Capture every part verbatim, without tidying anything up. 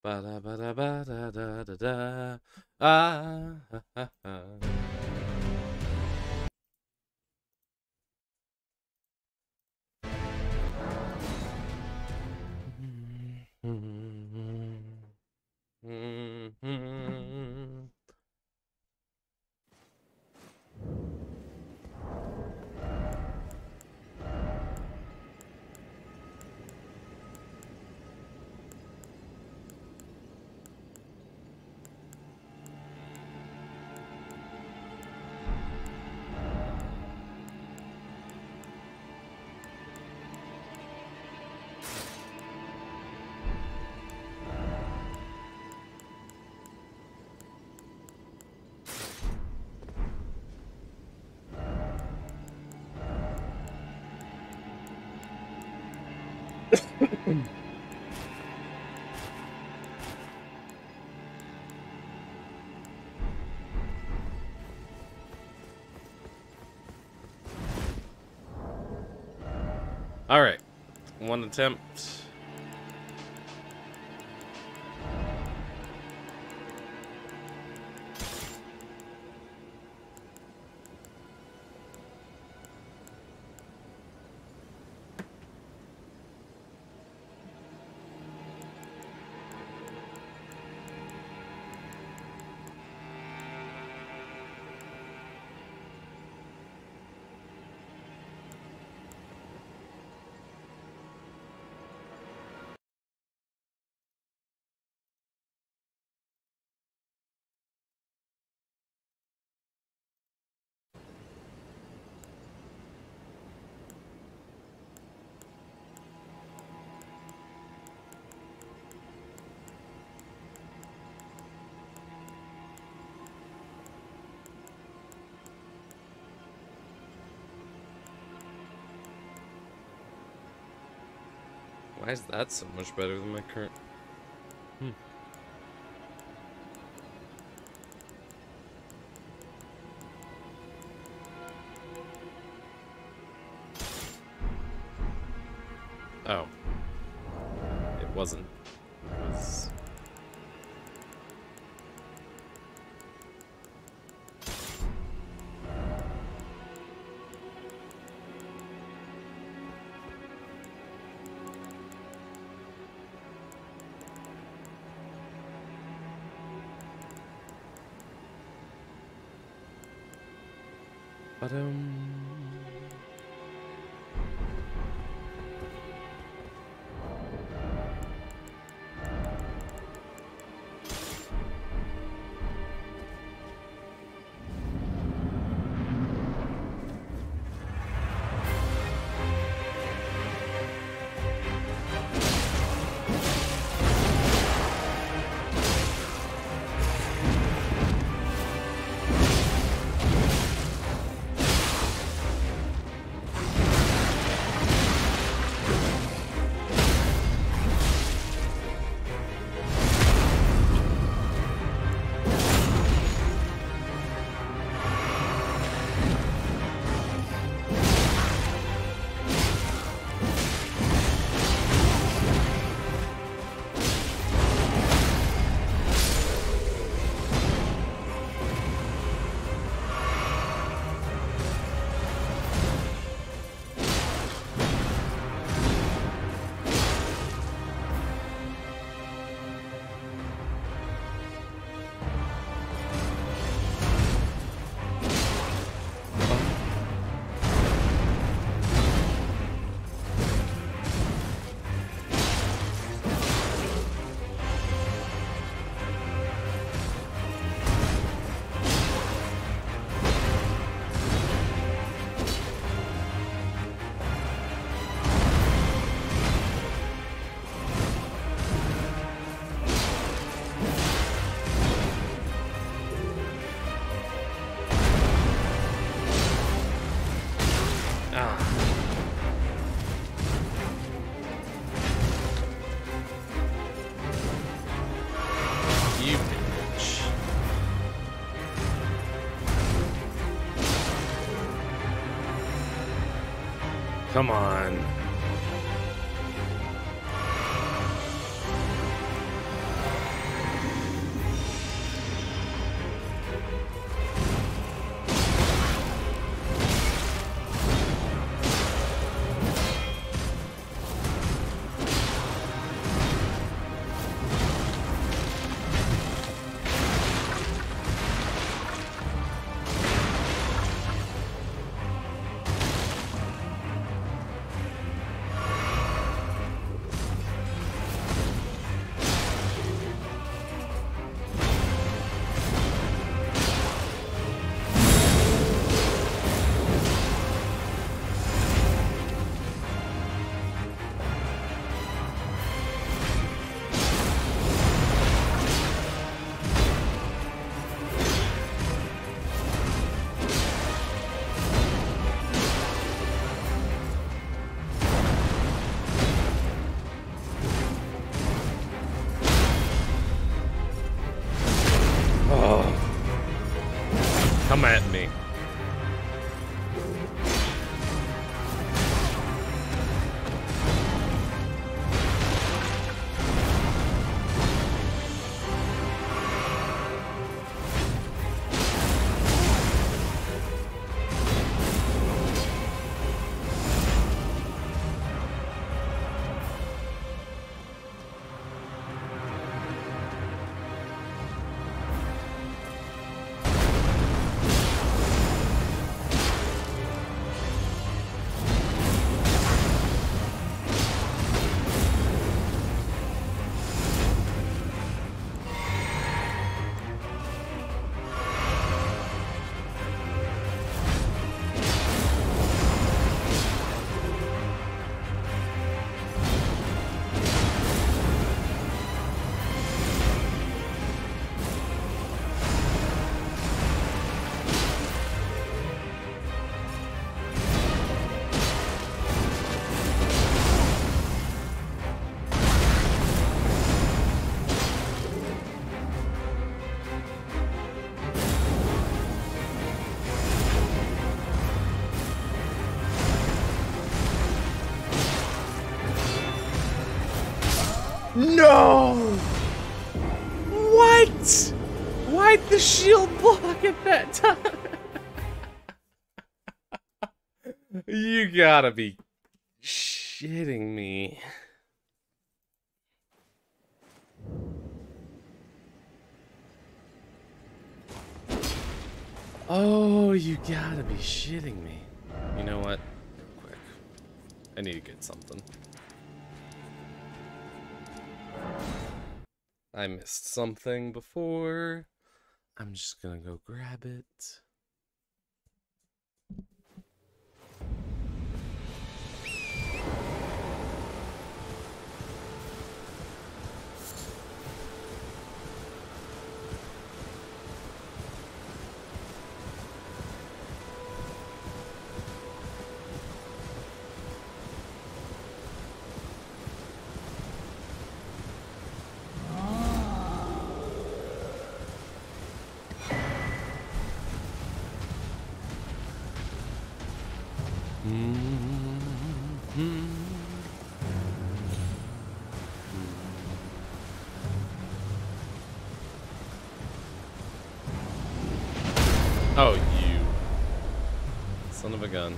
Ba da ba da ba da da da da. Ah, ha, ha, ha. All right, one attempt. Why is that so much better than my current? Hmm. Oh. It wasn't. It was... Ba-dum. You bitch. Come on. Come at me. No! What? Why'd the shield block at that time? You gotta be shitting me. Oh, you gotta be shitting me. You know what? Quick. I need to get something. I missed something before. I'm just gonna go grab it. Oh, you son of a gun.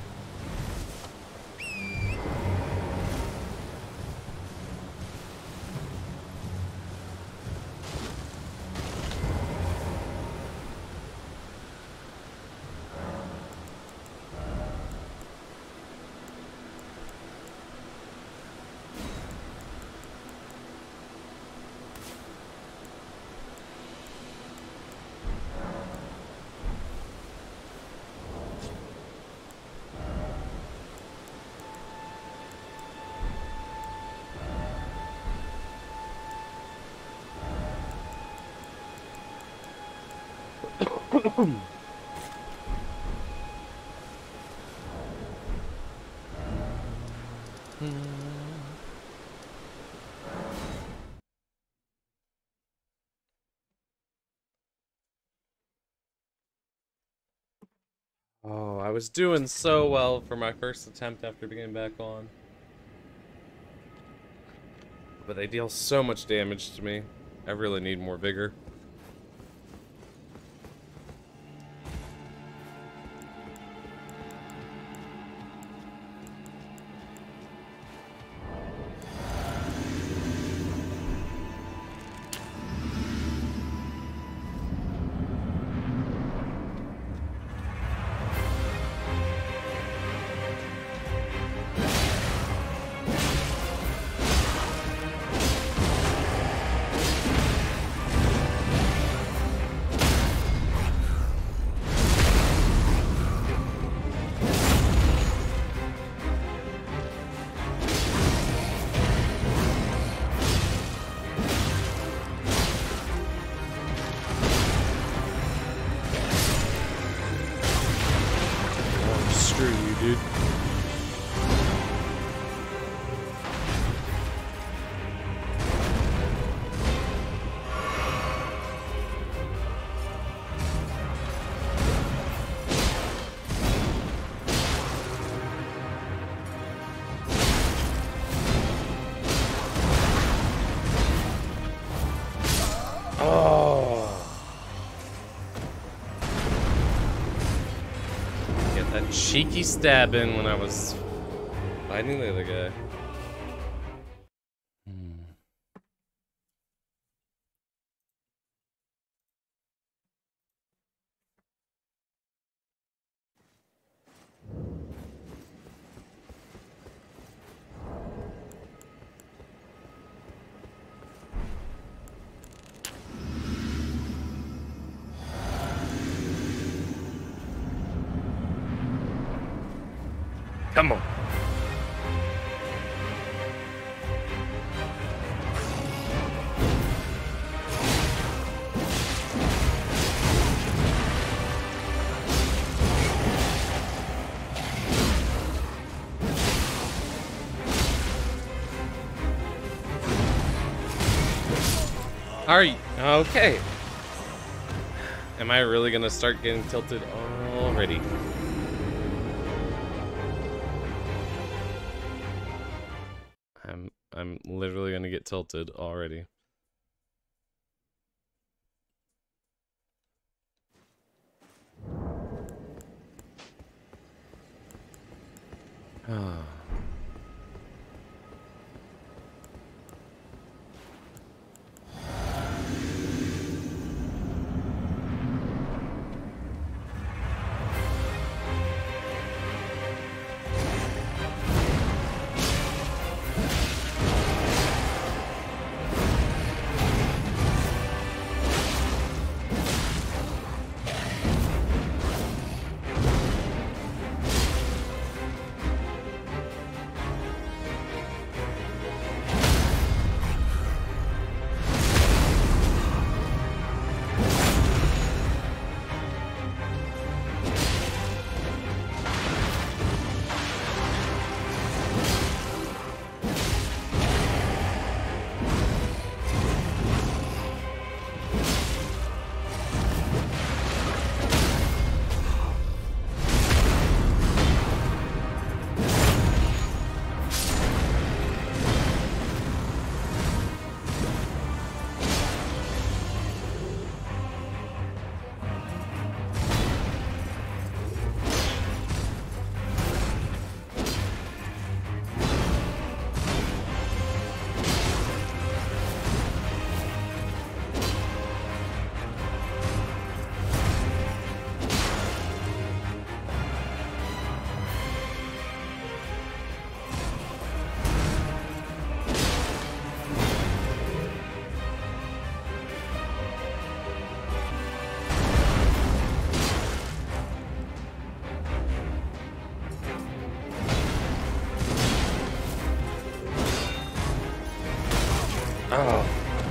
Oh, I was doing so well for my first attempt after getting back on. But they deal so much damage to me. I really need more vigor. Screw you, dude. That cheeky stabbing when I was fighting the other guy. Hmm. Come on. Are you okay? Am I really gonna start getting tilted already? I'm I'm literally gonna get tilted already. Ah. Oh.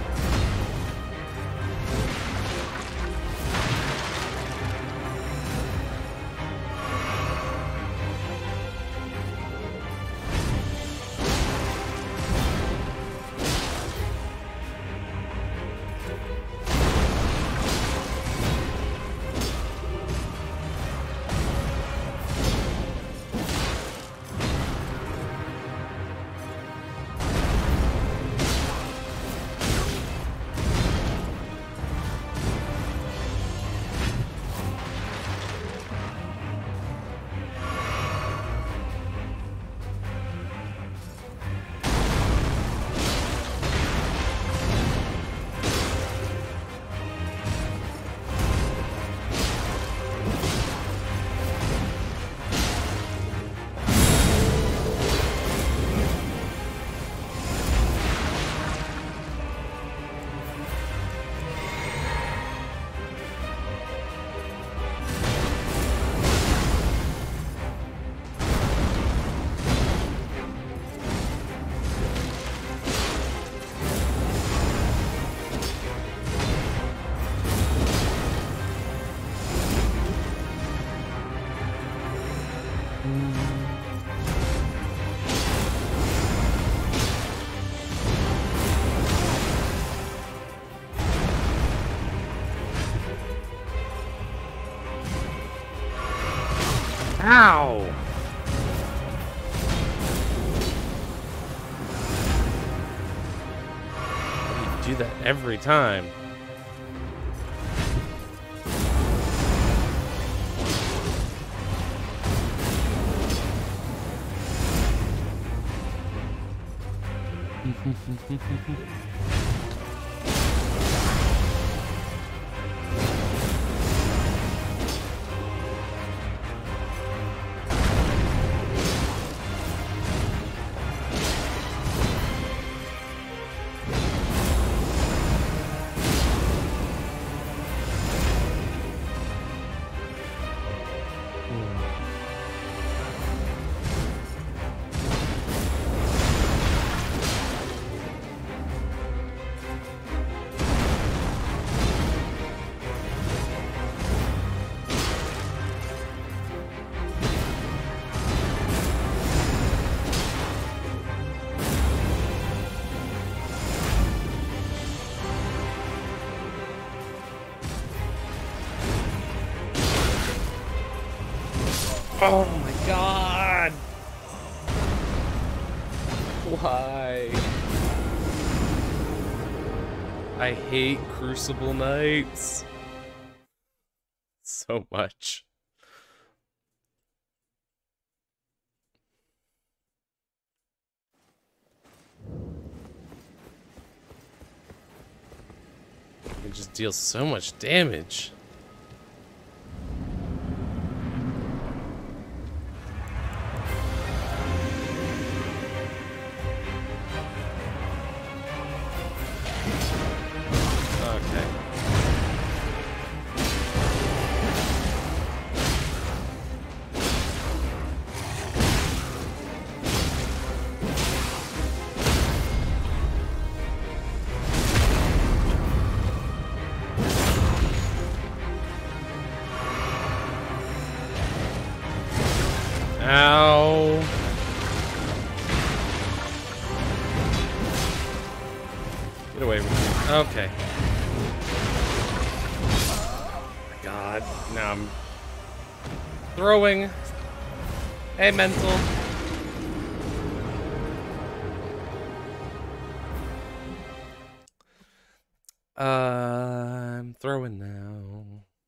Ow! You do that every time. Oh my god! Why? I hate Crucible Knights so much. It just deals so much damage. Ow. Get away from me. Okay. Oh my god. Now I'm throwing. Hey, mental. Uh, I'm throwing now.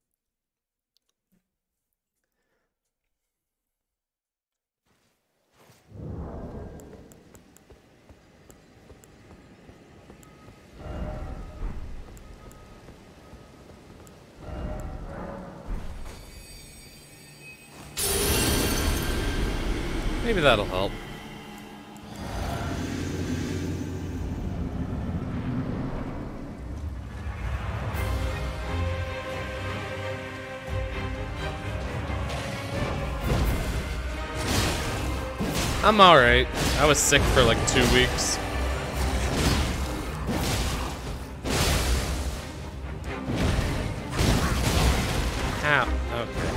Maybe that'll help. I'm alright. I was sick for like two weeks. Ow. Okay.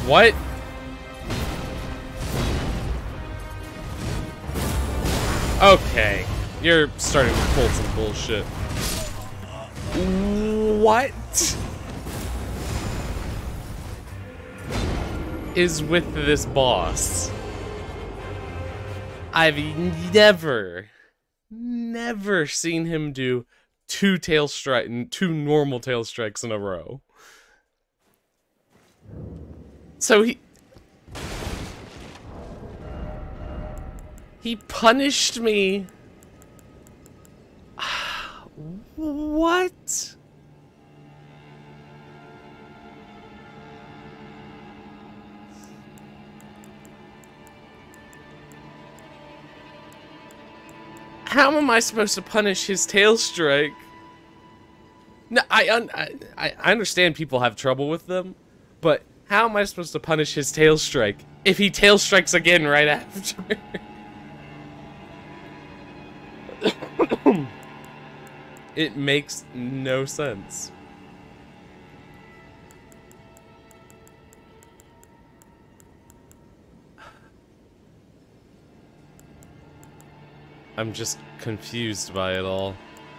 What? Okay. You're starting to pull some bullshit. What is with this boss? I've never, never seen him do two tail strike, two normal tail strikes in a row. So he, he punished me. What? How am I supposed to punish his tail strike? No, I, un I I understand people have trouble with them, but how am I supposed to punish his tail strike if he tail strikes again right after? It makes no sense. I'm just confused by it all.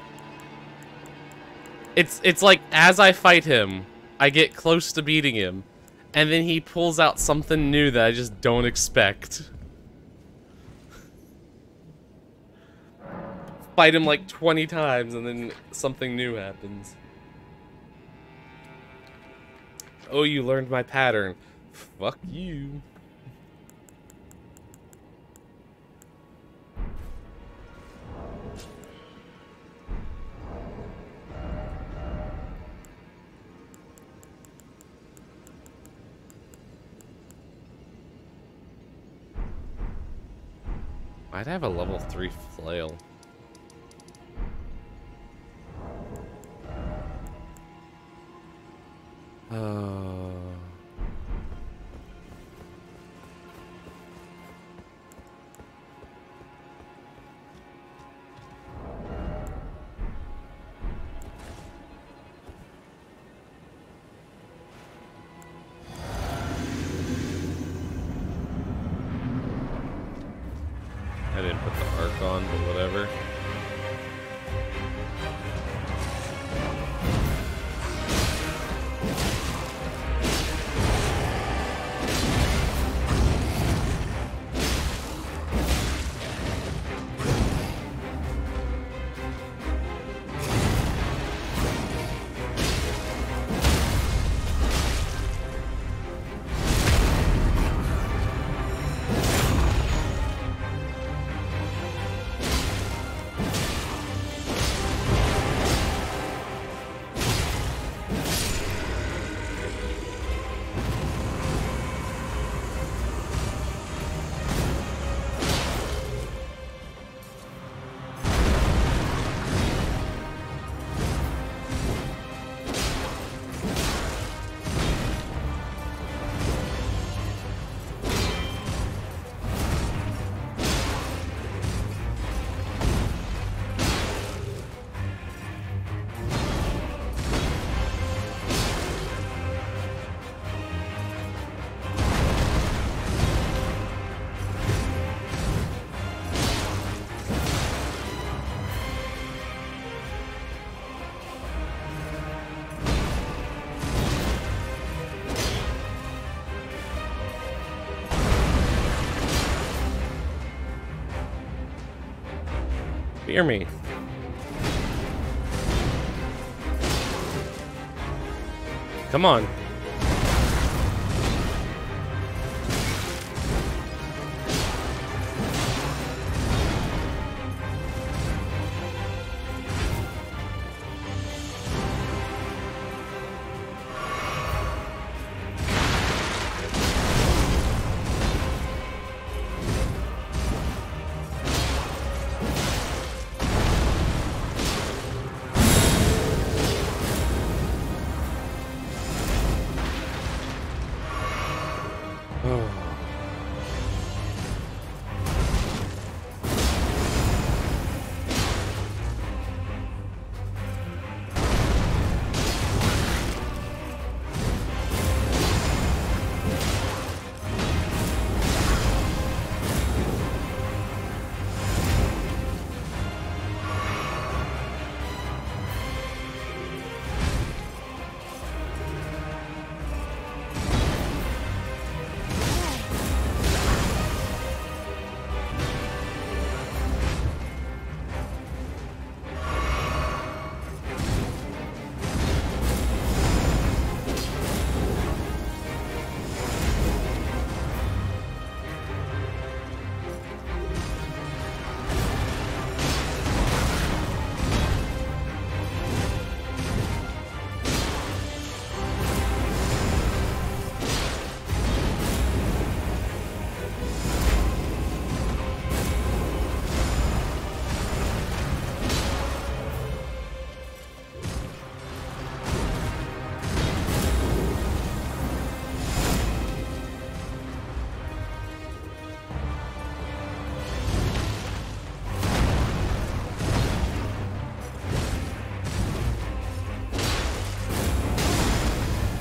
It's it's like as I fight him, I get close to beating him, and then he pulls out something new that I just don't expect. Fight him like twenty times and then something new happens. Oh, you learned my pattern. Fuck you. I'd have a level three flail. Oh. I didn't put the arc on, but whatever. Fear me. Come on.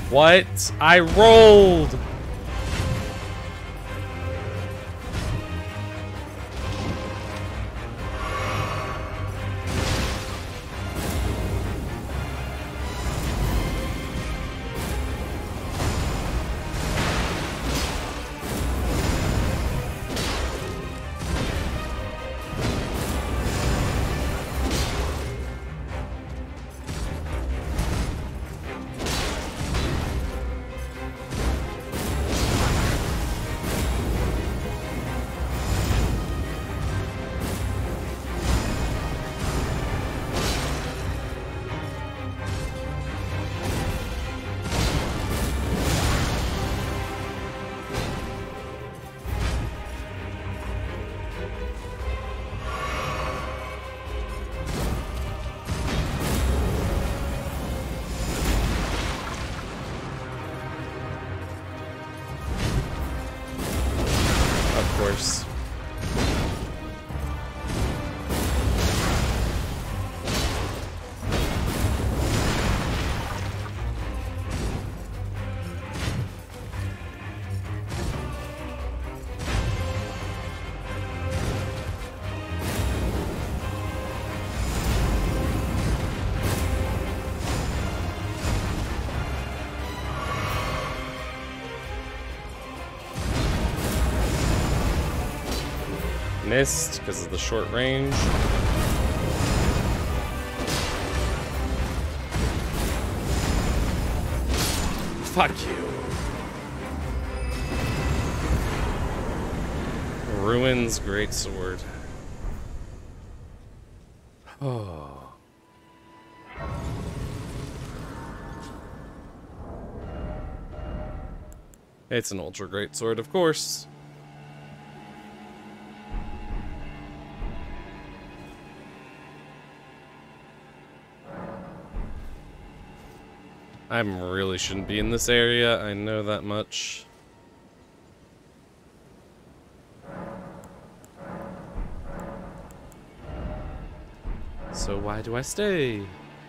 What? I rolled! Course. Missed because of the short range. Fuck you. Ruins greatsword. Oh. It's an ultra greatsword, of course. I really shouldn't be in this area, I know that much. So why do I stay?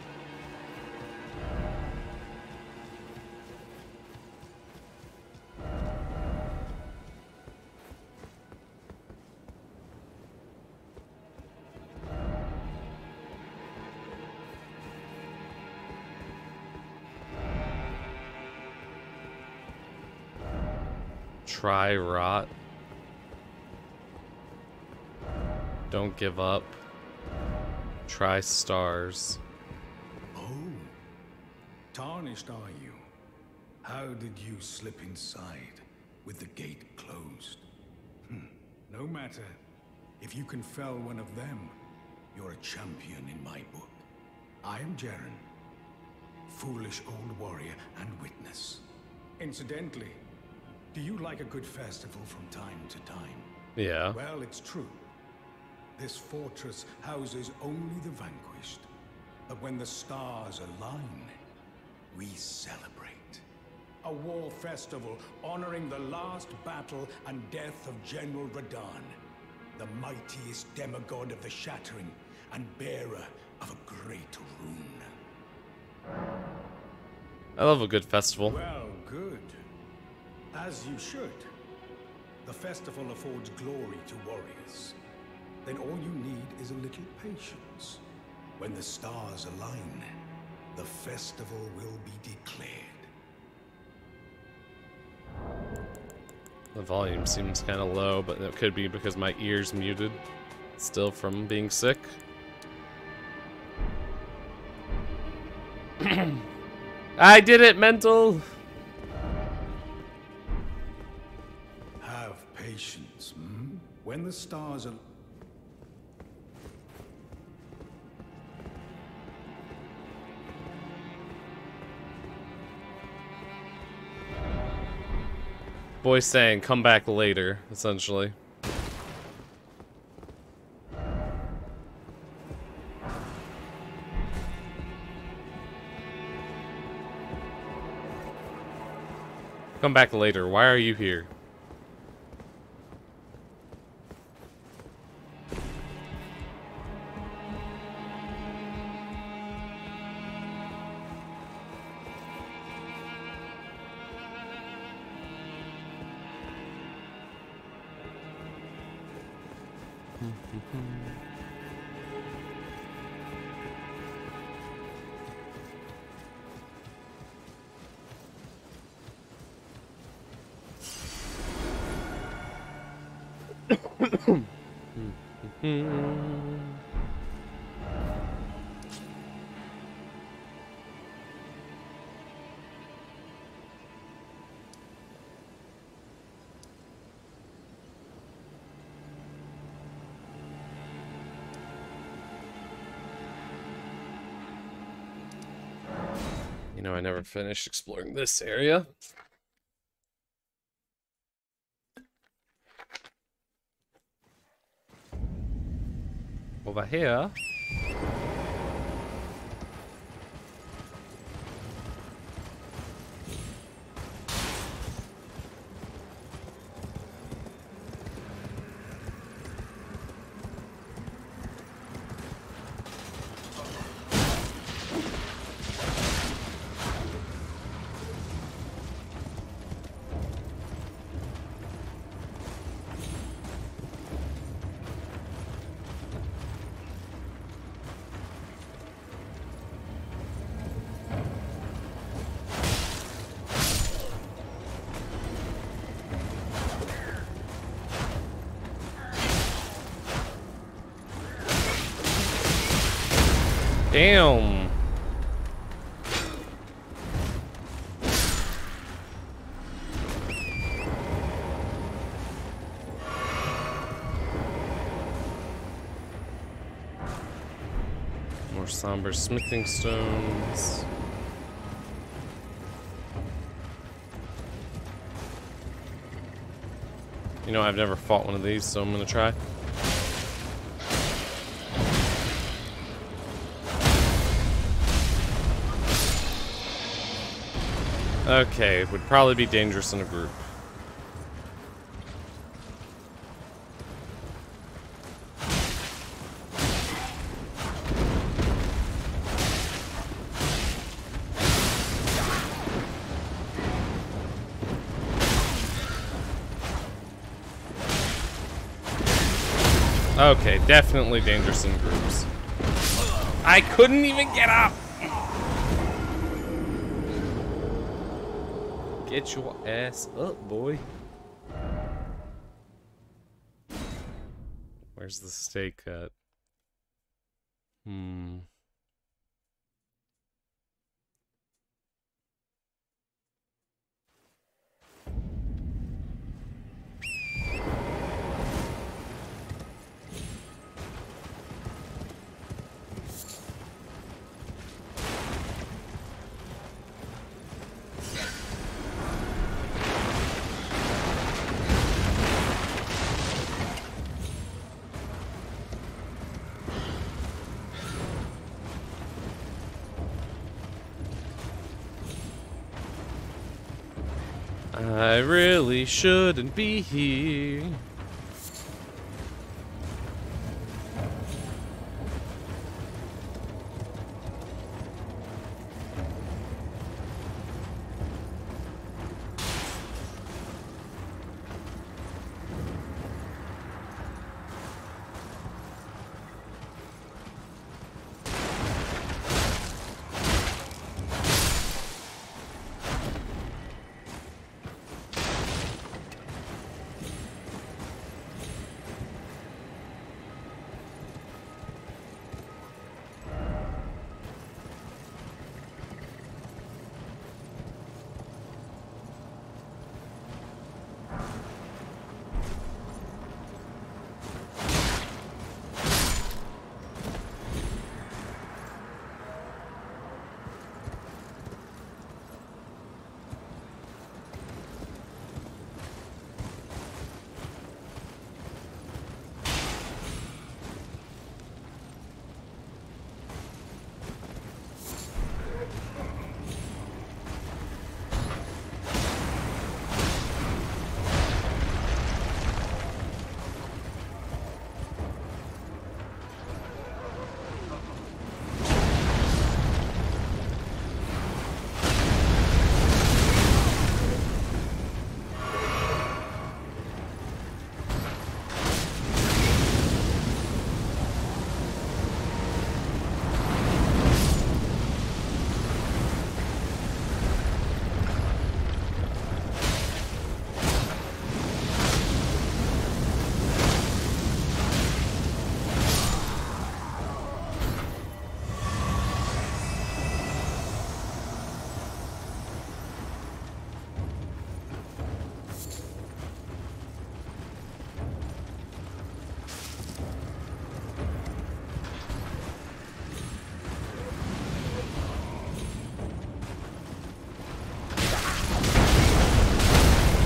Try rot. Don't give up. Try stars. Oh, tarnished are you? How did you slip inside with the gate closed? Hm. No matter. If you can fell one of them, you're a champion in my book. I am Jaren, foolish old warrior and witness. Incidentally, do you like a good festival from time to time? Yeah. Well, it's true. This fortress houses only the vanquished. But when the stars align, we celebrate. A war festival honoring the last battle and death of General Radahn, the mightiest demigod of the Shattering and bearer of a great rune. I love a good festival. Well, good. As you should. The festival affords glory to warriors. Then all you need is a little patience. When the stars align, the festival will be declared. The volume seems kind of low, but it could be because my ear's muted still from being sick. I did it, mental! Have patience, hmm? When the stars are... Boy saying, come back later, essentially. Come back later. Why are you here? You know, I never finished exploring this area. Over here. Damn. More somber smithing stones. You know, I've never fought one of these, so I'm gonna try. Okay, it would probably be dangerous in a group. Okay, definitely dangerous in groups. I couldn't even get up! Get your ass up, boy. Where's the steak cut? Hmm. I really shouldn't be here.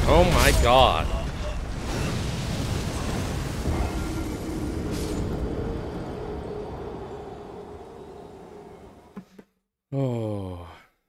Oh my god. Oh.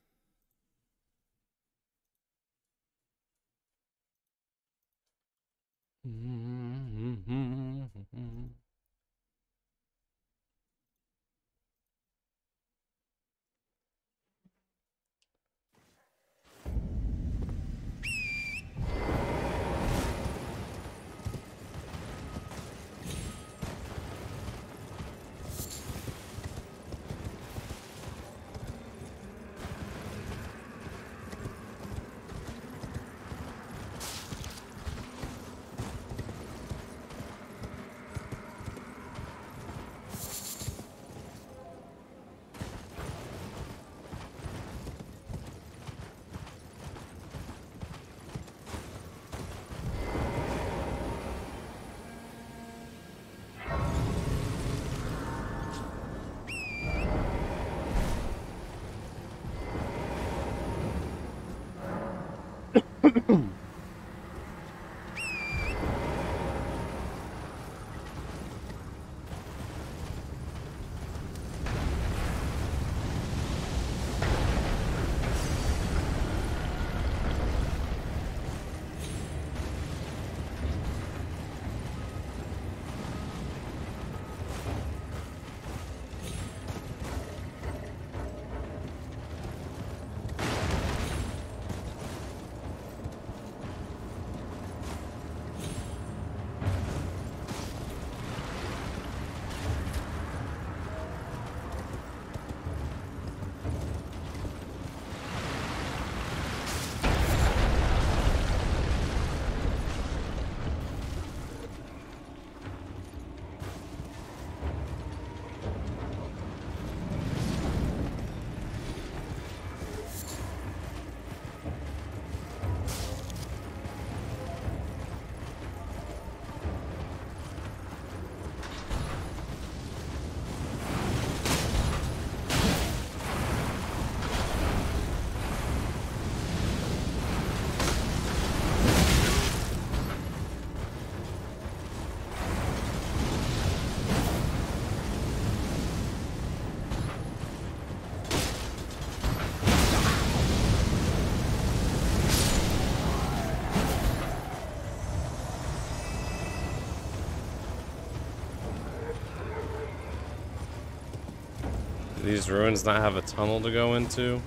Do these ruins not have a tunnel to go into?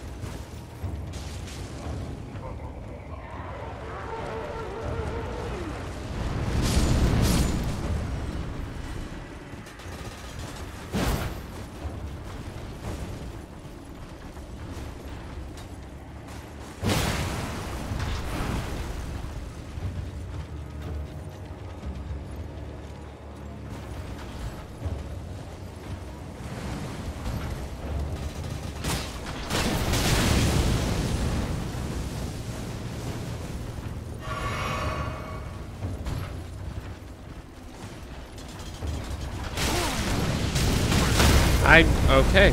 I, okay.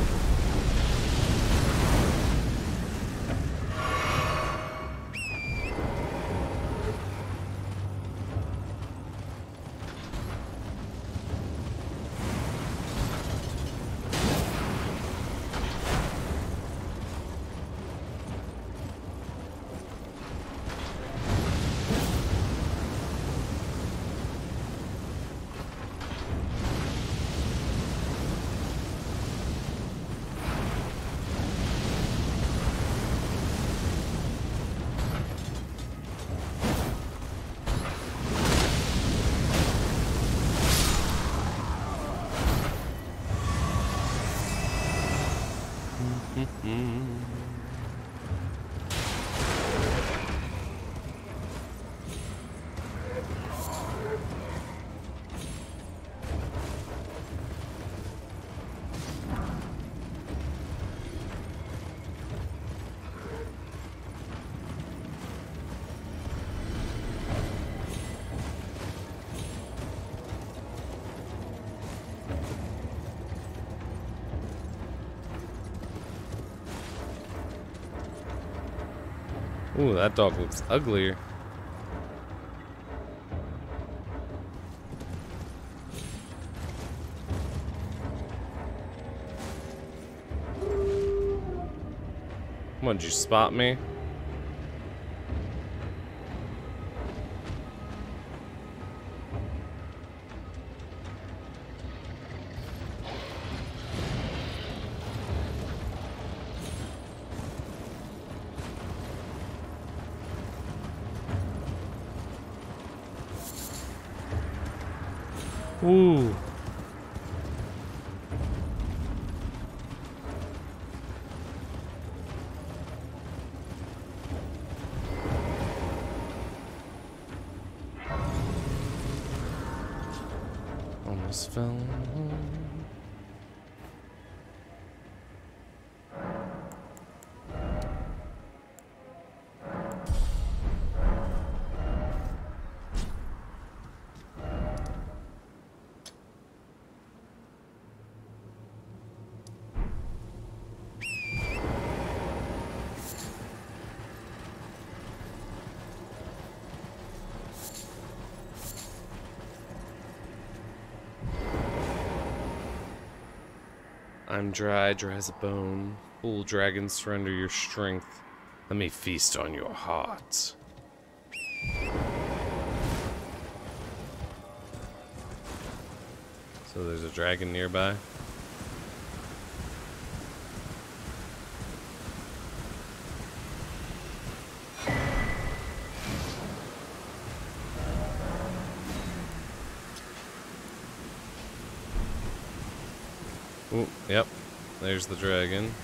Ooh, that dog looks uglier. What'd you spot me? Ooh. Almost fell. I'm dry, dry as a bone. Fool dragon, surrender your strength. Let me feast on your heart. So there's a dragon nearby. Ooh, yep. There's the dragon.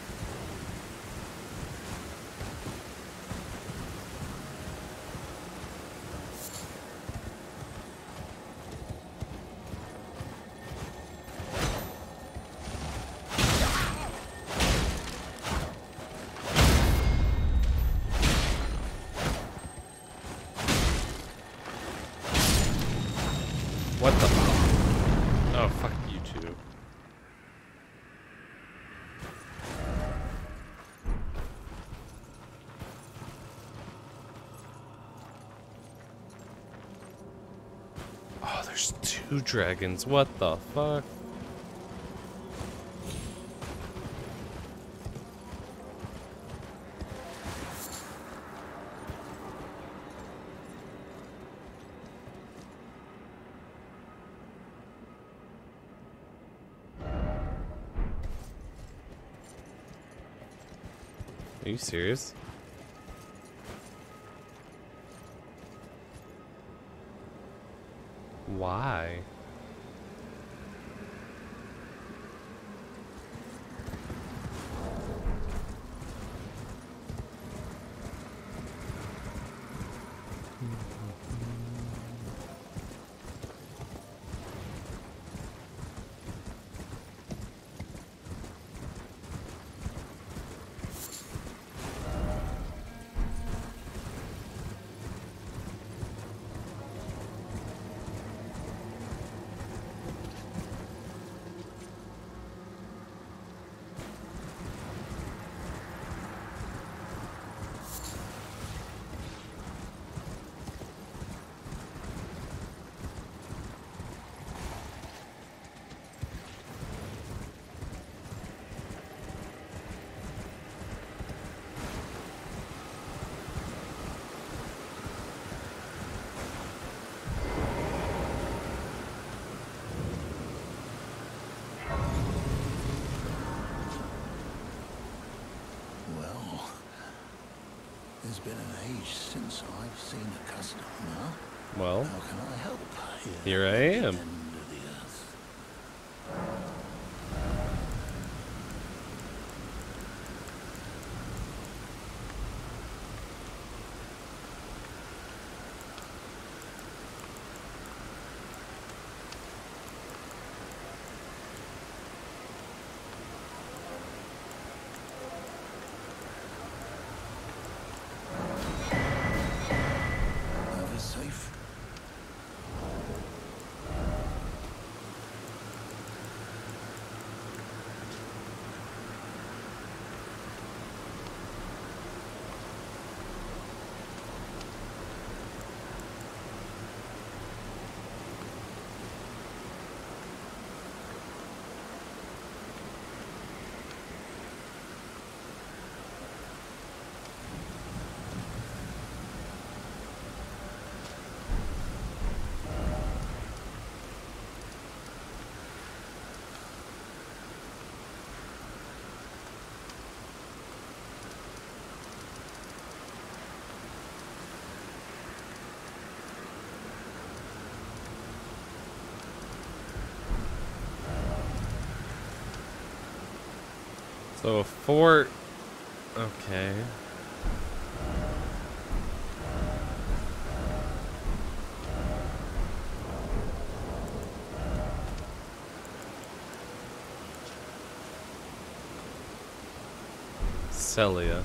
What the? Oh, fuck you two. Oh, there's two dragons. What the fuck? Are you serious? Why? It's been an age since I've seen a customer. Well, How can I help? here I am. End of the earth. Safe. So a fort. Okay. Celia.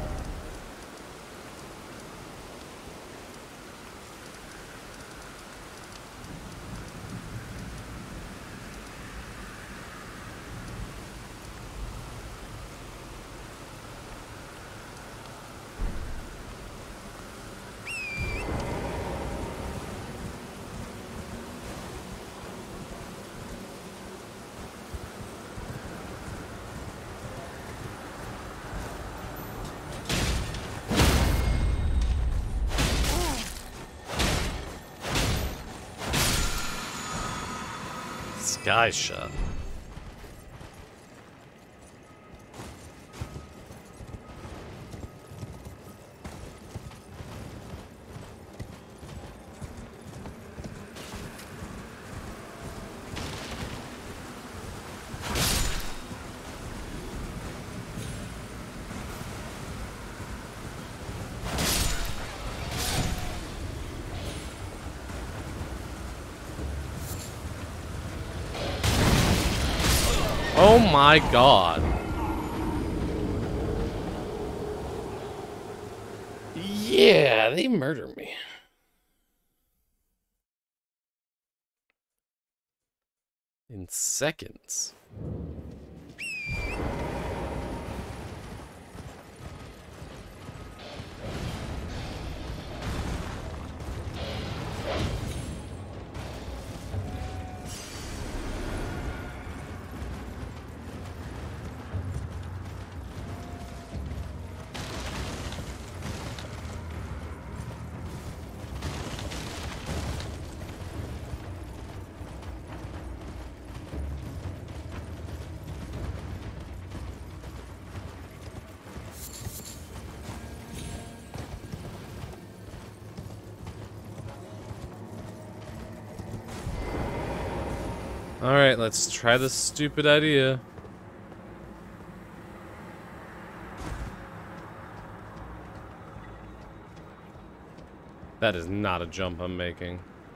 Sky shot. Oh my god. Yeah, they murder me. In seconds. Alright, let's try this stupid idea. That is not a jump I'm making.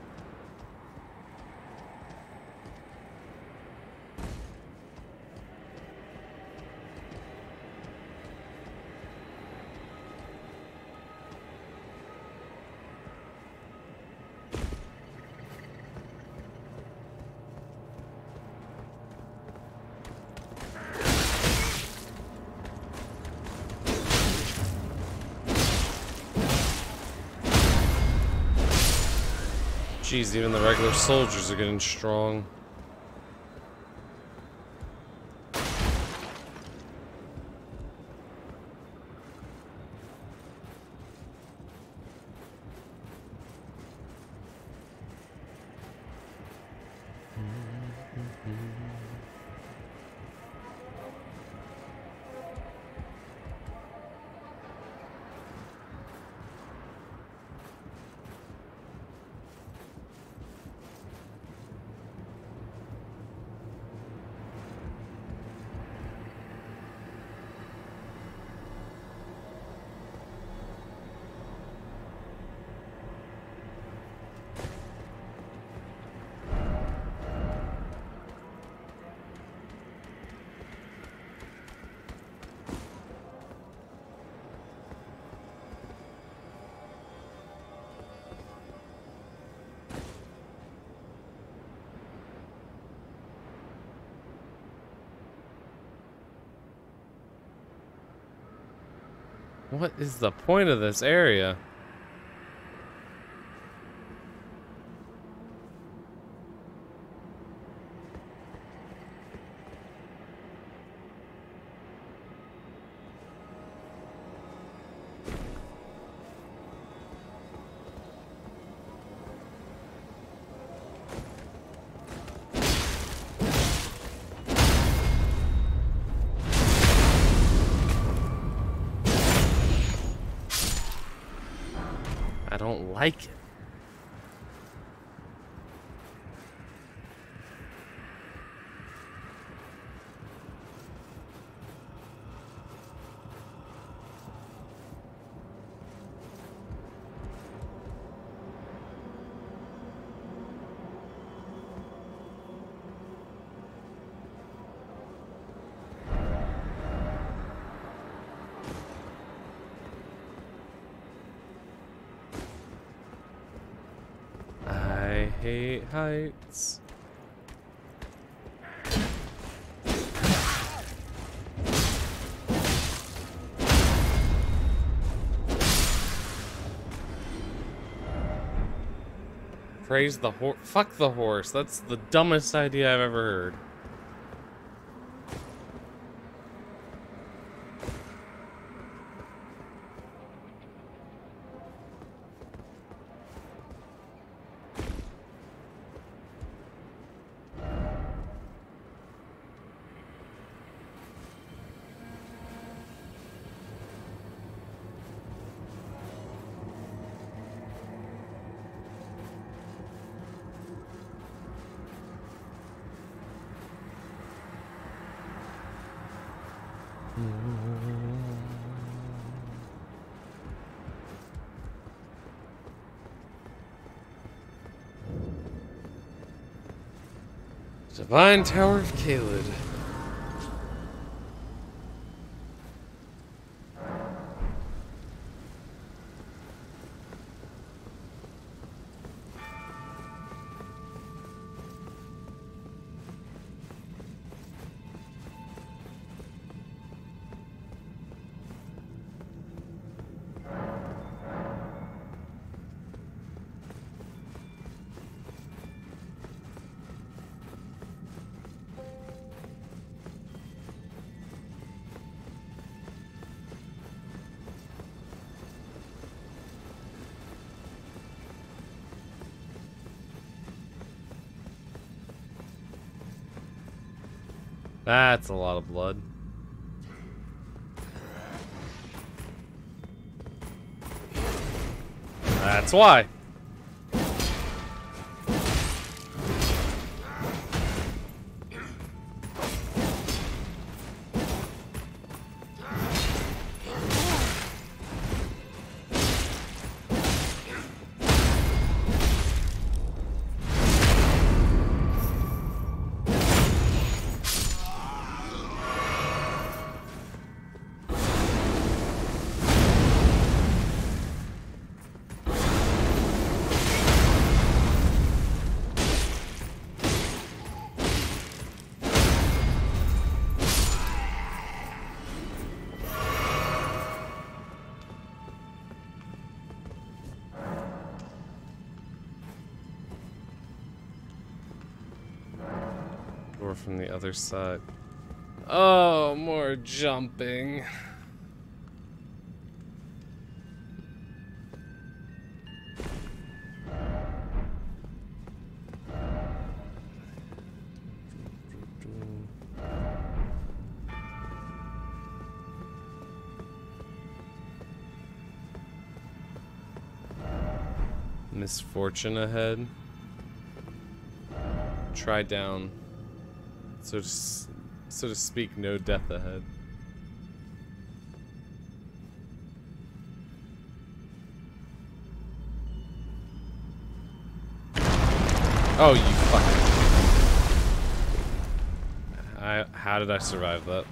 Jeez, even the regular soldiers are getting strong. What is the point of this area? I don't like it. hate heights. Praise the horse. Fuck the horse. That's the dumbest idea I've ever heard. Divine Tower of Caelid. That's a lot of blood. That's why. Or from the other side. Oh, more jumping. Misfortune ahead. Try down. So to, so to speak, no death ahead. Oh, you fucking... I, how did I survive that?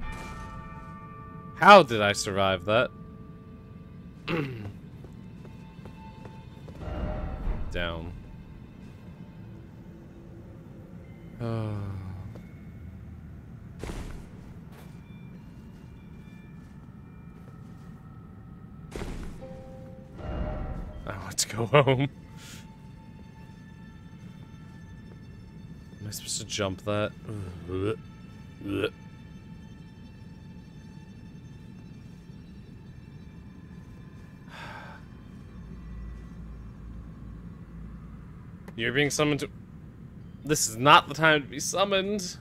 How did I survive that? Down. Oh. I want to go home. Am I supposed to jump that? You're being summoned to... This is not the time to be summoned.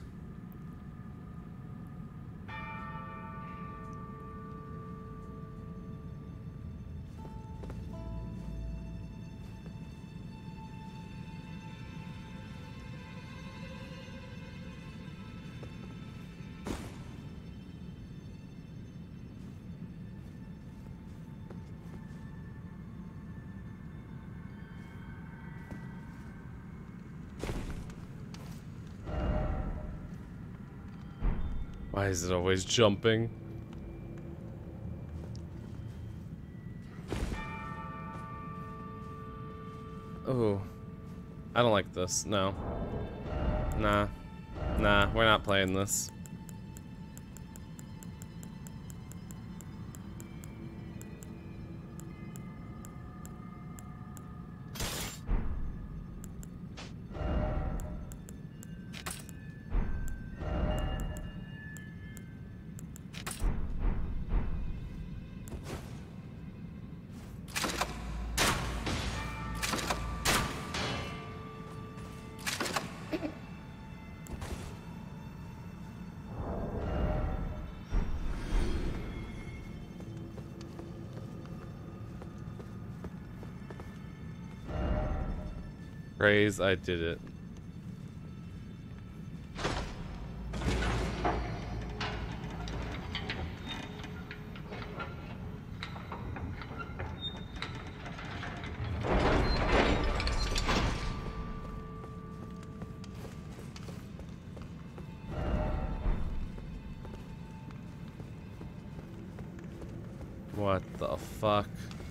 Why is it always jumping? Oh. I don't like this. No. Nah. Nah, we're not playing this. Praise, I did it. What the fuck?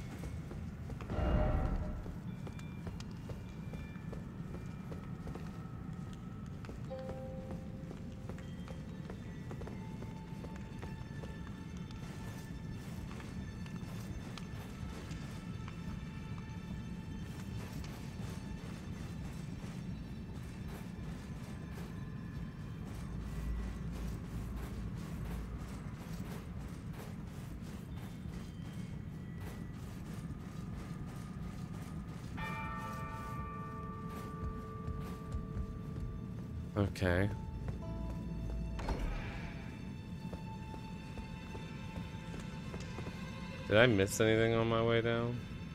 Okay. Did I miss anything on my way down?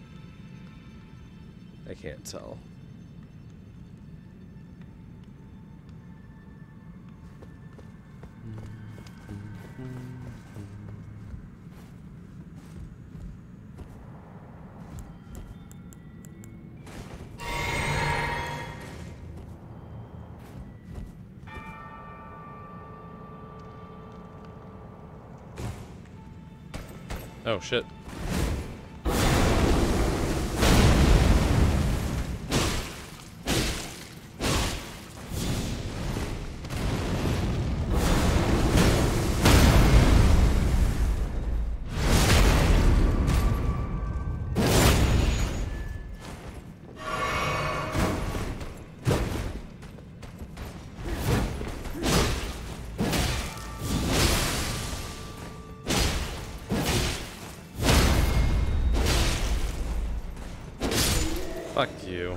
I can't tell. Oh shit. Fuck you.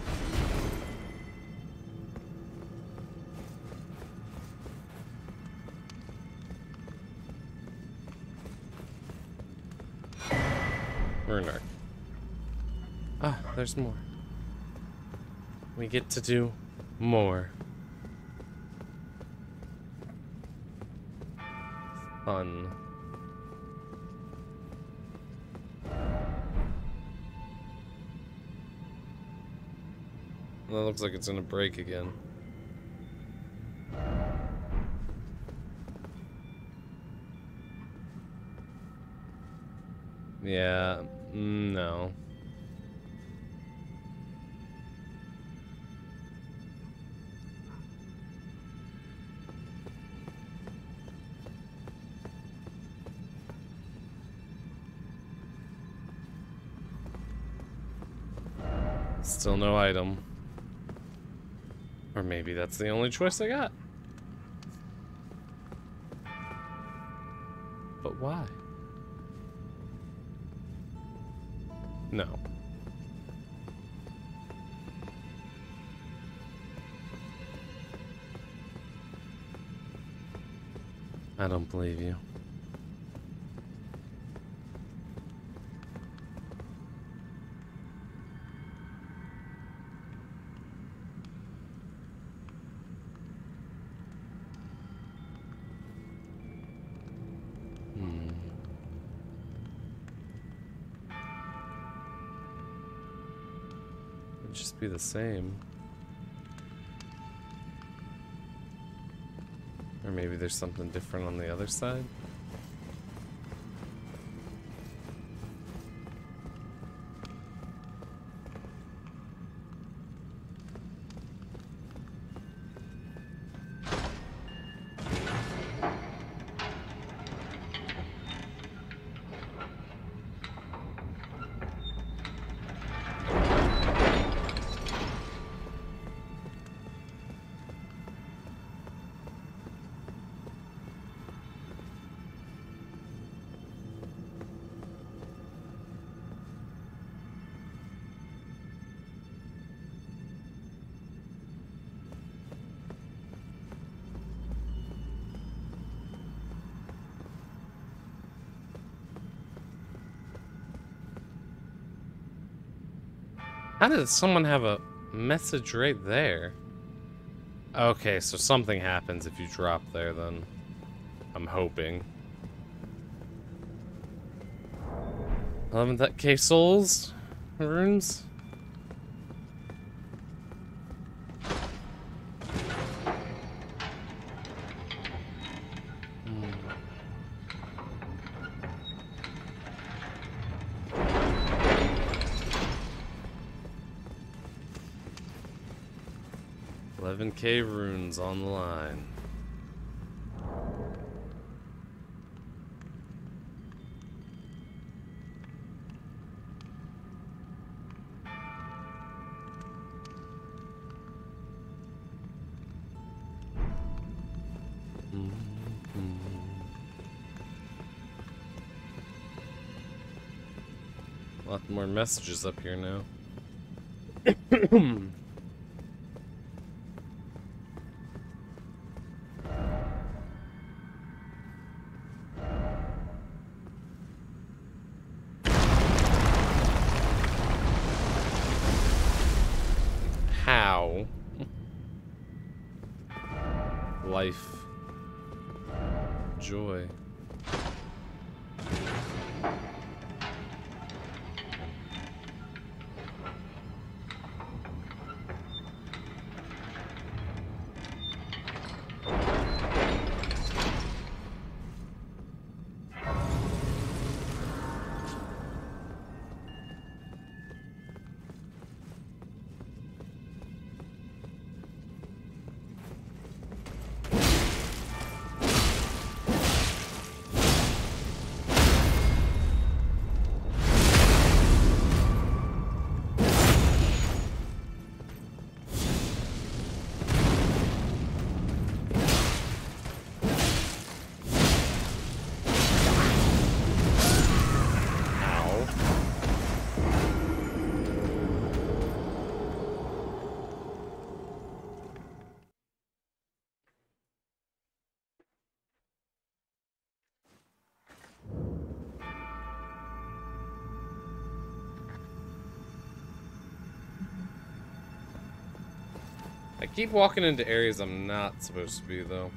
Runar. Ah, there's more. We get to do more. Fun. That looks like it's gonna break again. Yeah, no. Still no item. Or maybe that's the only choice I got. But why? No. I don't believe you. Just be the same. Or maybe there's something different on the other side. How did someone have a message right there? Okay, so something happens if you drop there then. I'm hoping. eleven K souls? Runes? eleven K runes on the line. A lot more messages up here now. How? Life. Joy. I keep walking into areas I'm not supposed to be, though.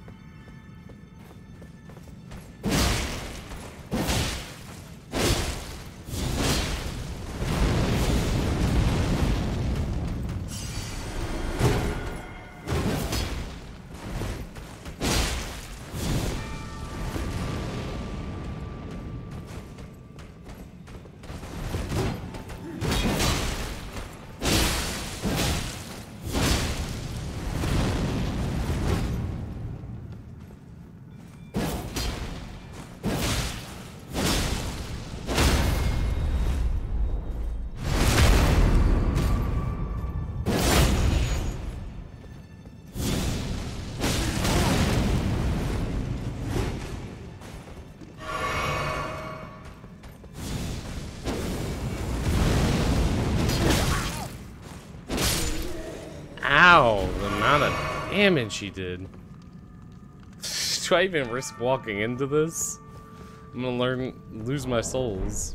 Ow, the amount of damage he did. Do I even risk walking into this? I'm gonna learn, lose my souls.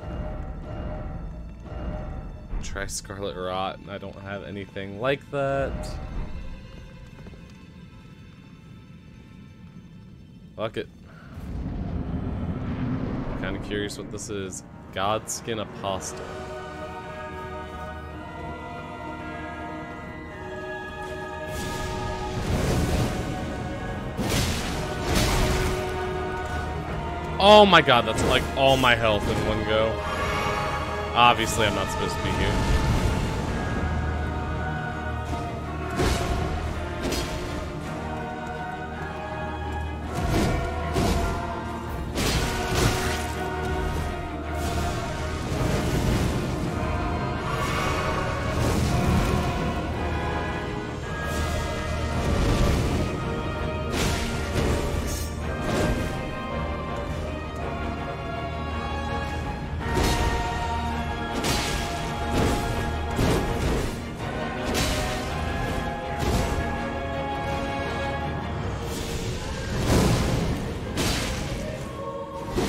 Try Scarlet Rot, and I don't have anything like that. Fuck it. I'm kinda curious what this is. Godskin Apostle. Oh my god, that's like all my health in one go. Obviously, I'm not supposed to be here.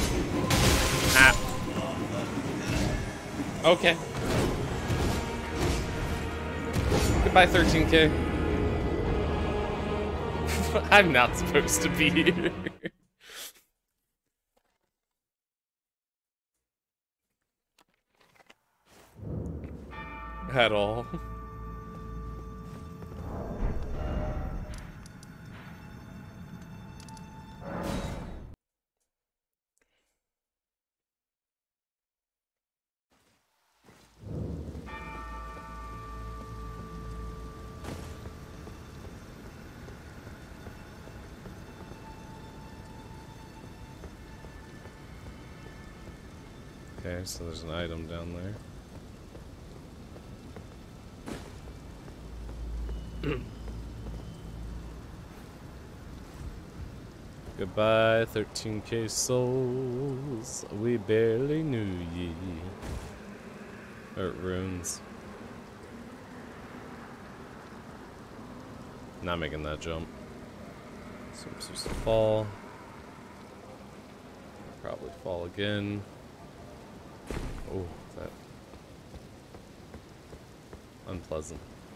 Okay. Goodbye, thirteen K. I'm not supposed to be here. At all. Okay, so there's an item down there. Goodbye, thirteen K souls. We barely knew ye. Or runes. Not making that jump. So I'm supposed to fall. Probably fall again. Oh, that unpleasant.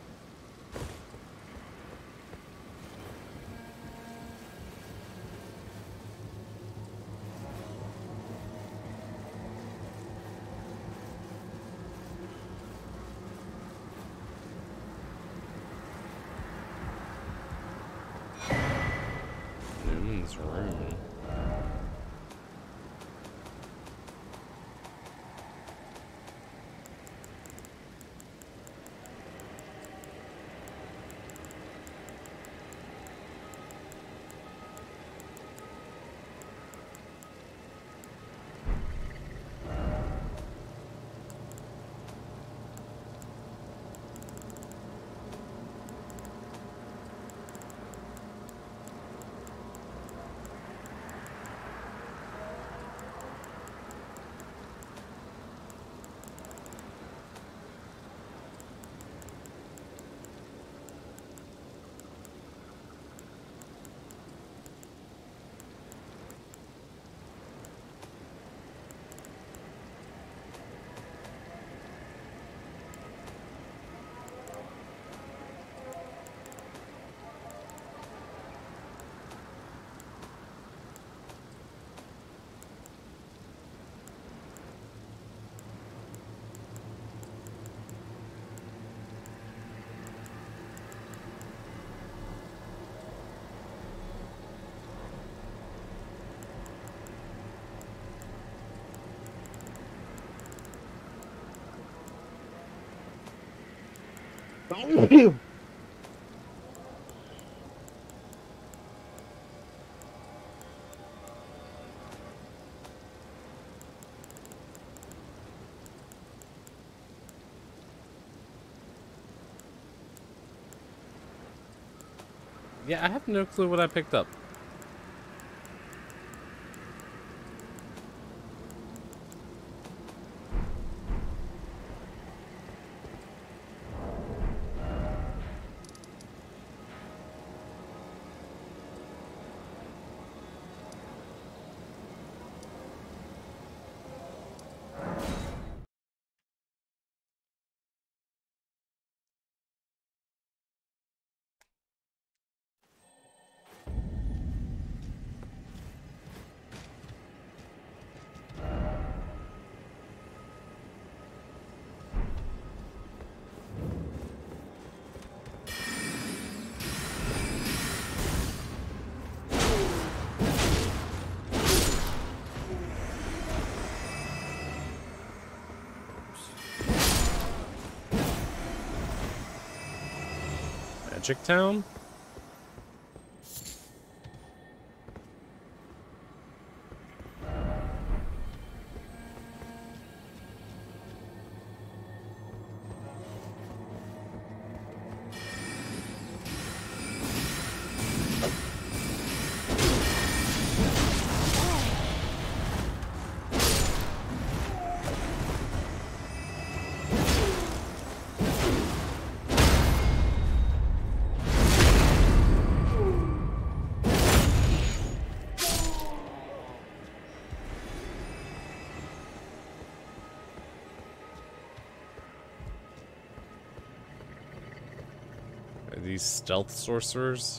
Newman's room. Yeah, I have no clue what I picked up. Magic Town? these stealth sorcerers.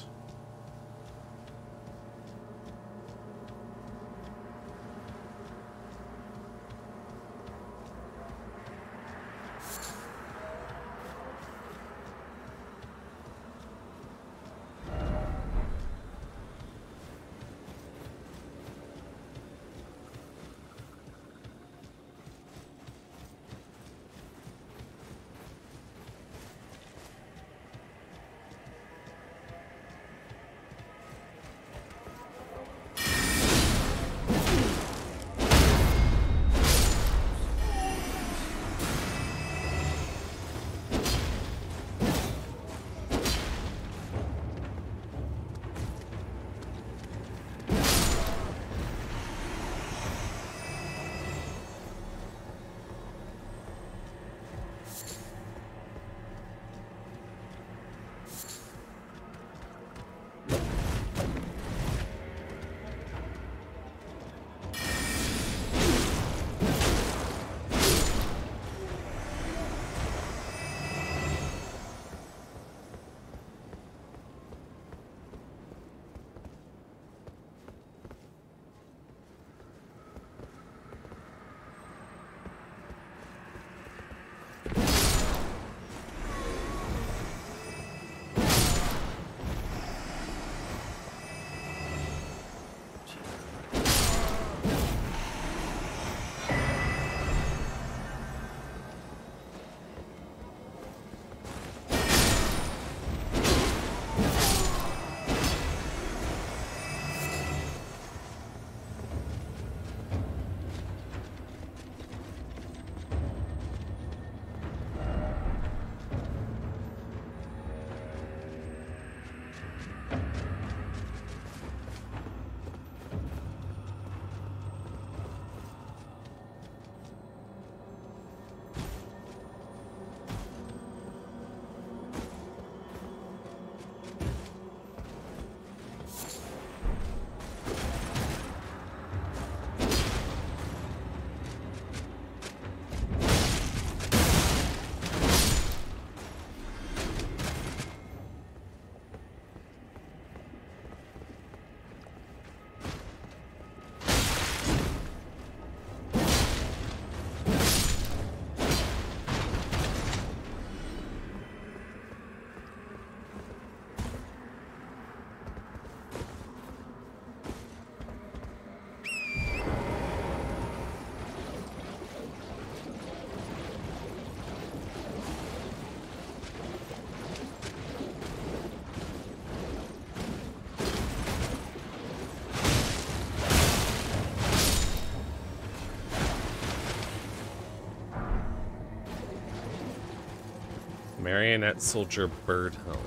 Marionette Soldier Bird Helm.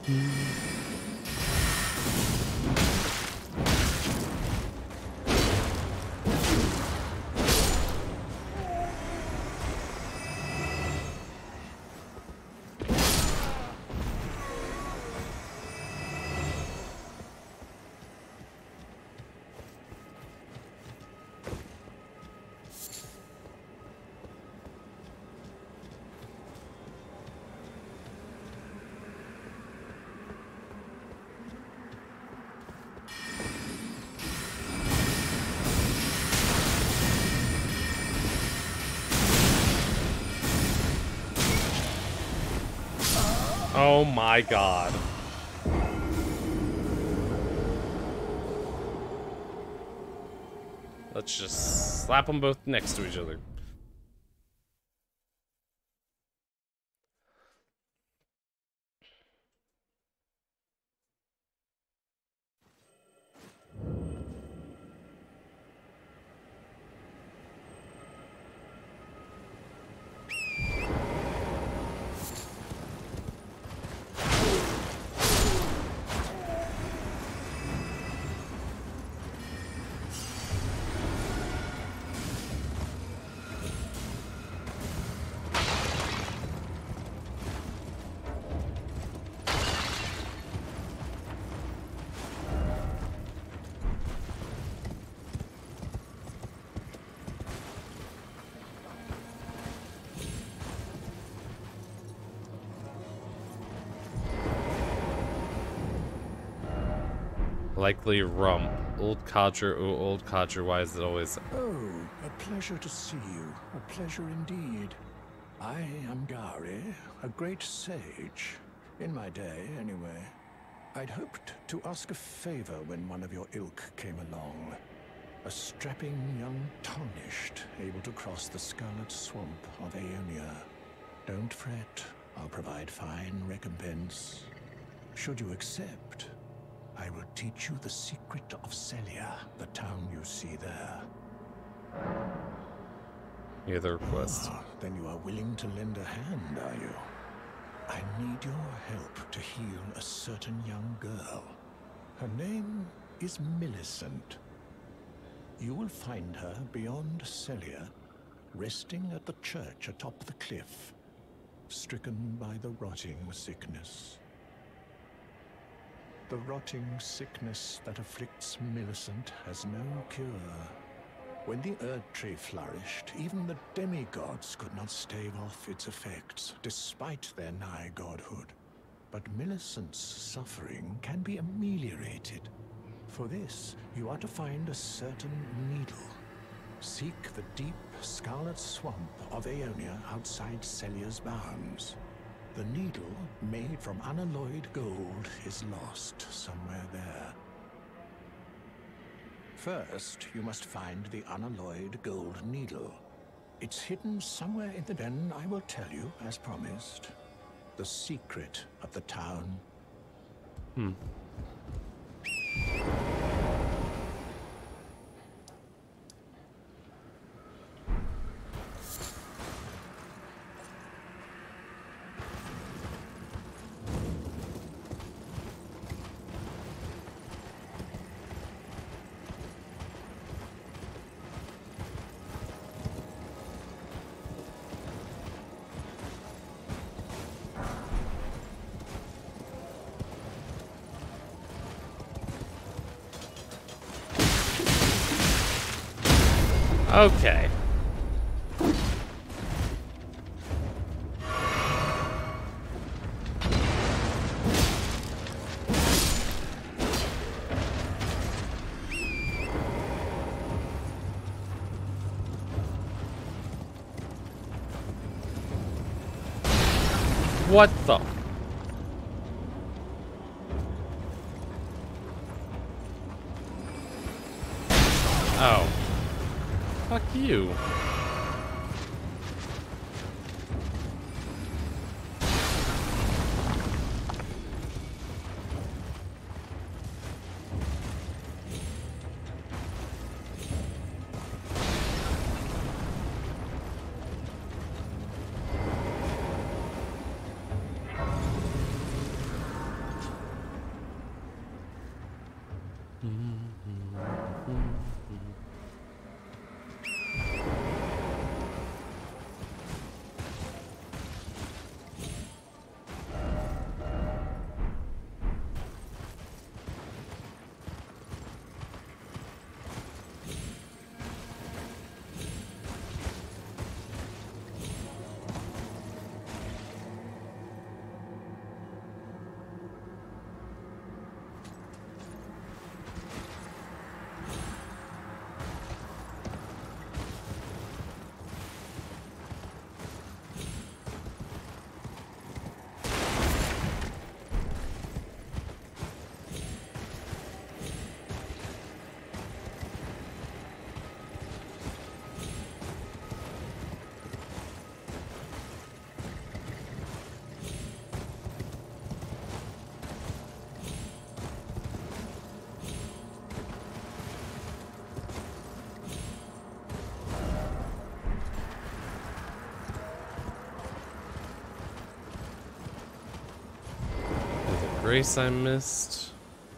Oh my god. Let's just slap them both next to each other. Likely rump. Old codger, oh old codger, why is it always... Oh, a pleasure to see you. A pleasure indeed. I am Gari, a great sage. In my day, anyway. I'd hoped to ask a favor when one of your ilk came along. A strapping young tarnished, able to cross the scarlet swamp of Aeonia. Don't fret, I'll provide fine recompense. Should you accept, I will teach you the secret of Celia, the town you see there. Yeah, the request. Ah, then you are willing to lend a hand, are you? I need your help to heal a certain young girl. Her name is Millicent. You will find her beyond Celia, resting at the church atop the cliff, stricken by the rotting sickness. The rotting sickness that afflicts Millicent has no cure. When the Erd Tree flourished, even the demigods could not stave off its effects, despite their nigh godhood. But Millicent's suffering can be ameliorated. For this, you are to find a certain needle. Seek the deep, scarlet swamp of Aeonia outside Celia's bounds. The needle, made from unalloyed gold, is lost somewhere there. First, you must find the unalloyed gold needle. It's hidden somewhere in the den, I will tell you, as promised. The secret of the town. Hmm. Okay. What the? Oh. Fuck you. Grace I missed.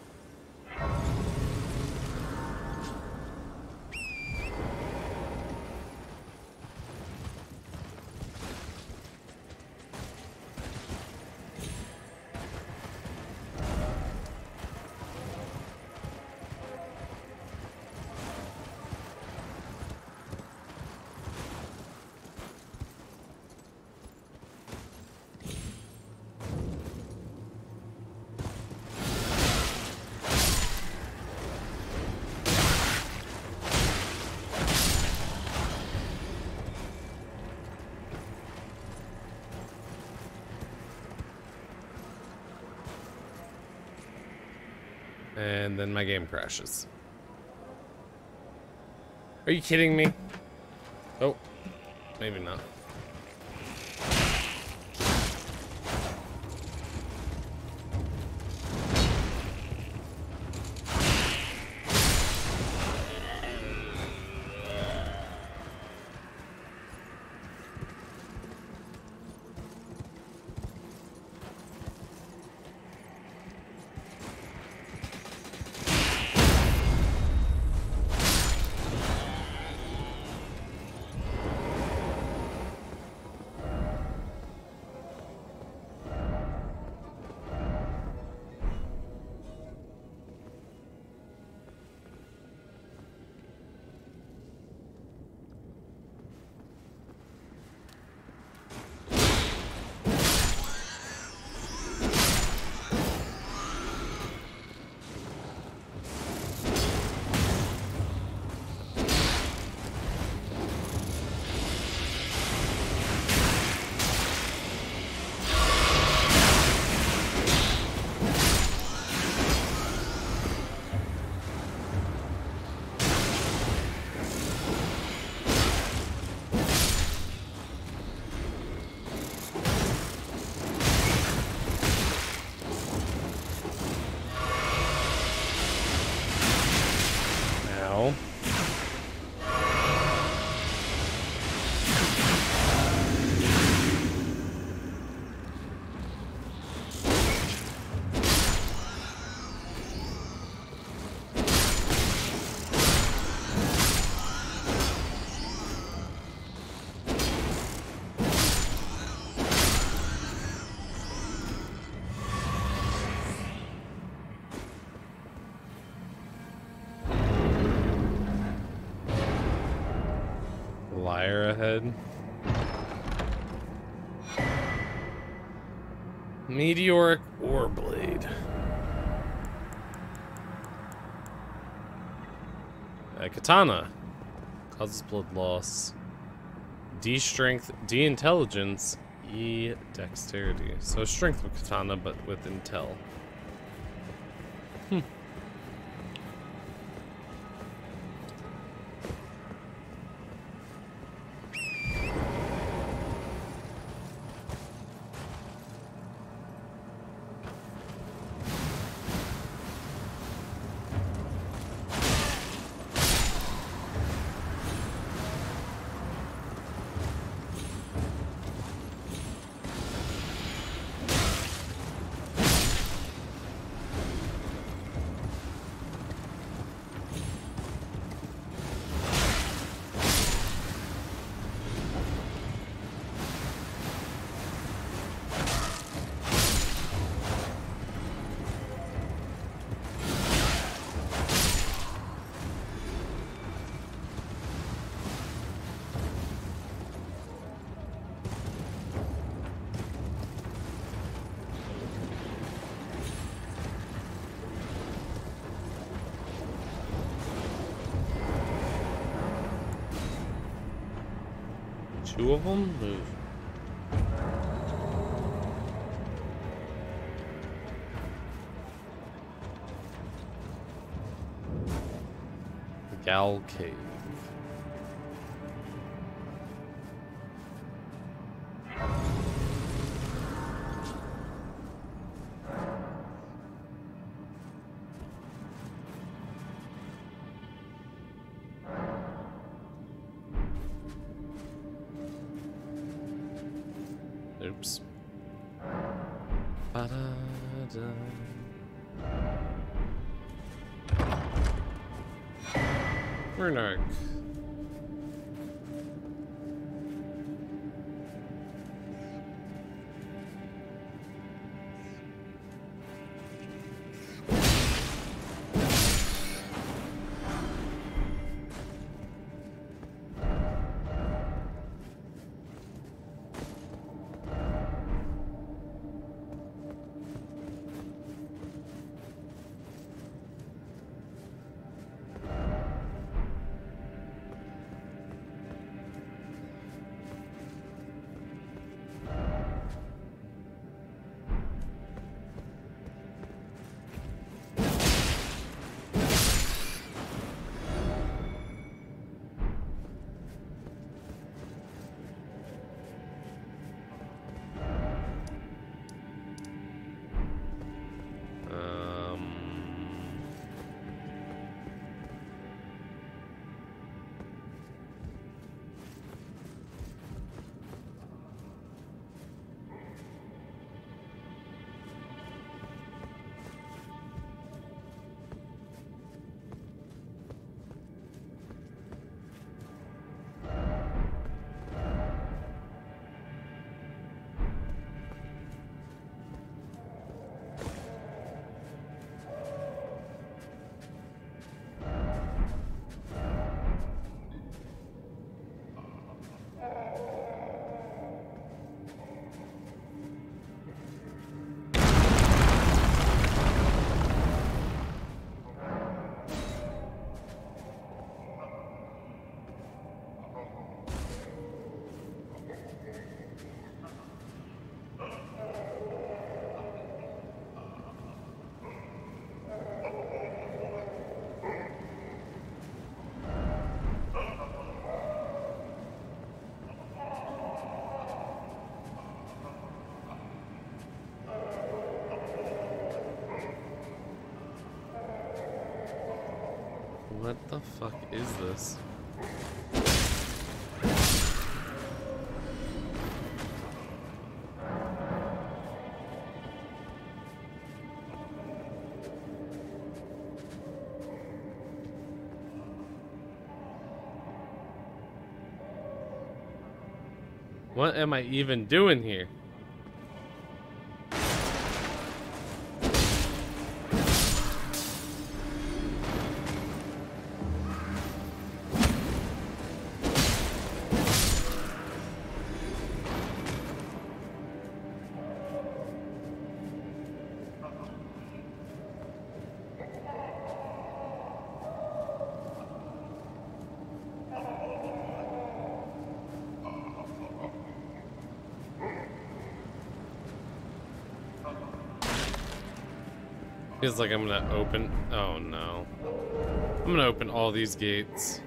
And then my game crashes. Are you kidding me? Oh, maybe not. Liar ahead. Meteoric Warblade. A katana. Causes blood loss. D strength, D intelligence, E dexterity. So strength with katana, but with intel. Hmm. Two of them? Move. Gal Cave. Oops. Ba-da-da. Rurnark. What the fuck is this? What am I even doing here? Feels like I'm gonna open. Oh no. I'm gonna open all these gates.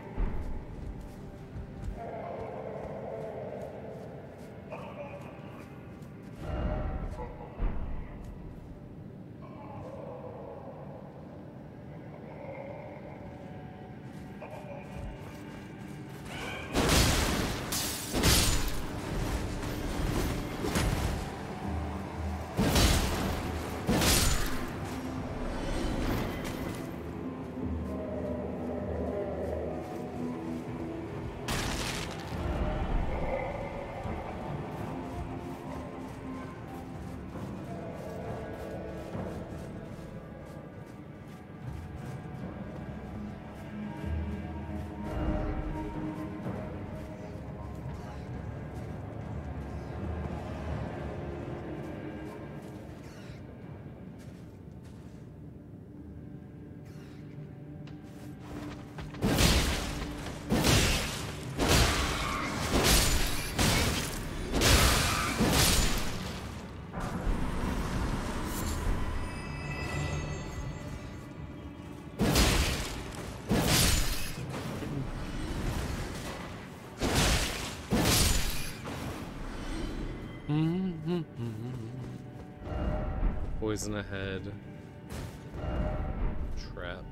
Poison ahead. Trap.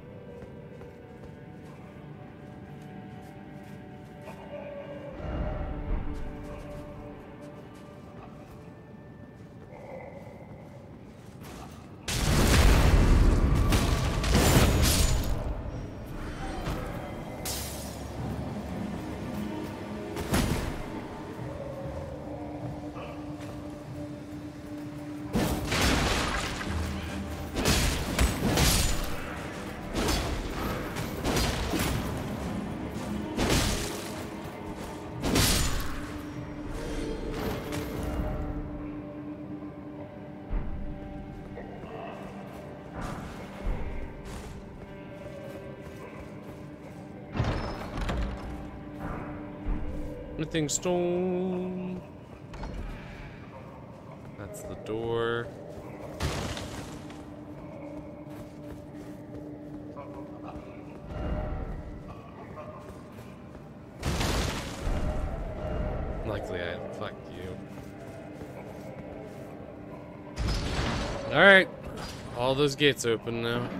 Anything stone? That's the door. Likely I fuck you. Alright. All those gates open now.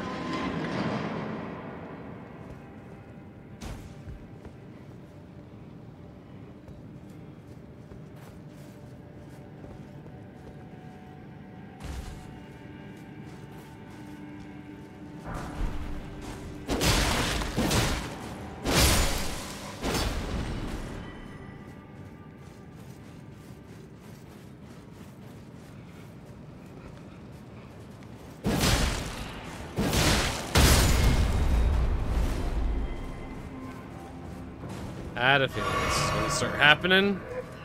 I had a feeling this is gonna start happening.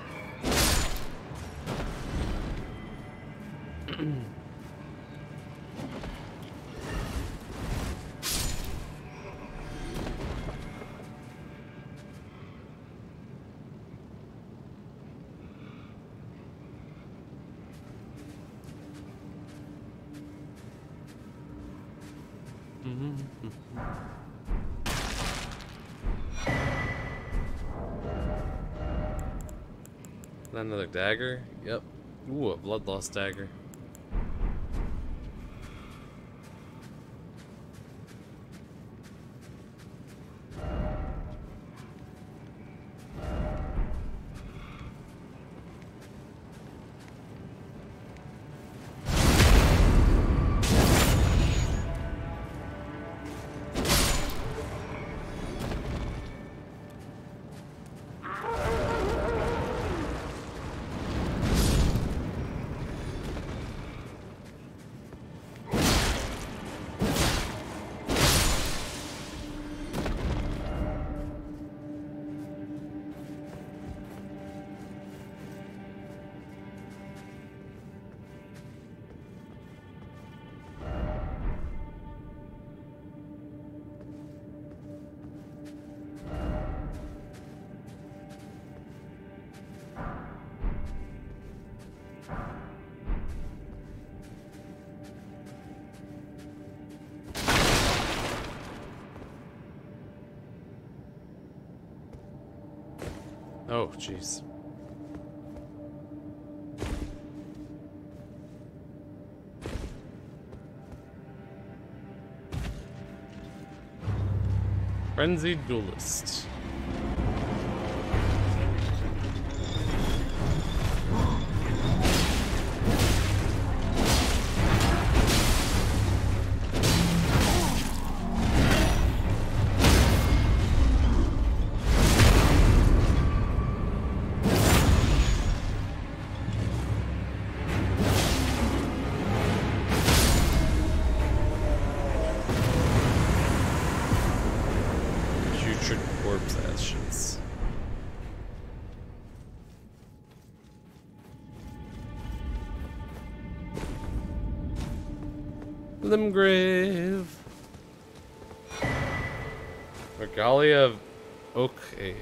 Another dagger? Yep. Ooh, a blood-loss dagger. Oh, jeez. Frenzied Duelist. Corpse ashes. Limgrave. Regalia of Oak-Aid.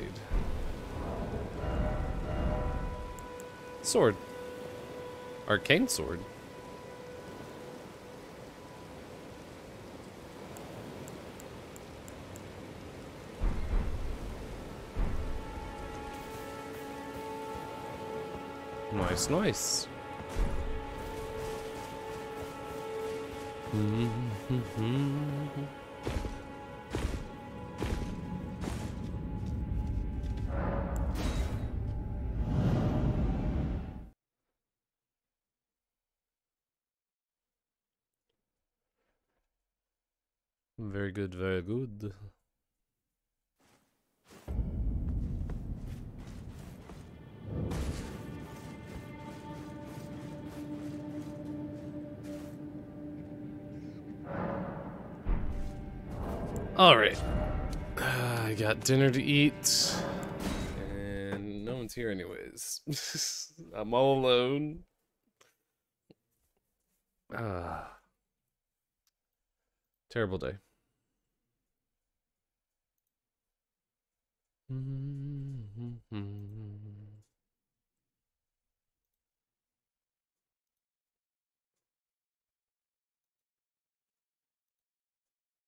Sword. Arcane sword. No Nice, nice. Very good, very good. All right, uh, I got dinner to eat, and no one's here anyways. I'm all alone. Ah, terrible day.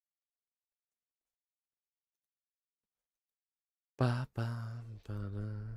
Ba, ba, ba, ba.